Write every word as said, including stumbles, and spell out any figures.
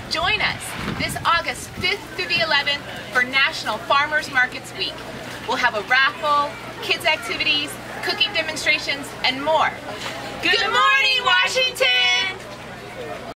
Join us this August fifth through the eleventh for National Farmers Markets Week. We'll have a raffle, kids activities, cooking demonstrations, and more. Good morning, Washington!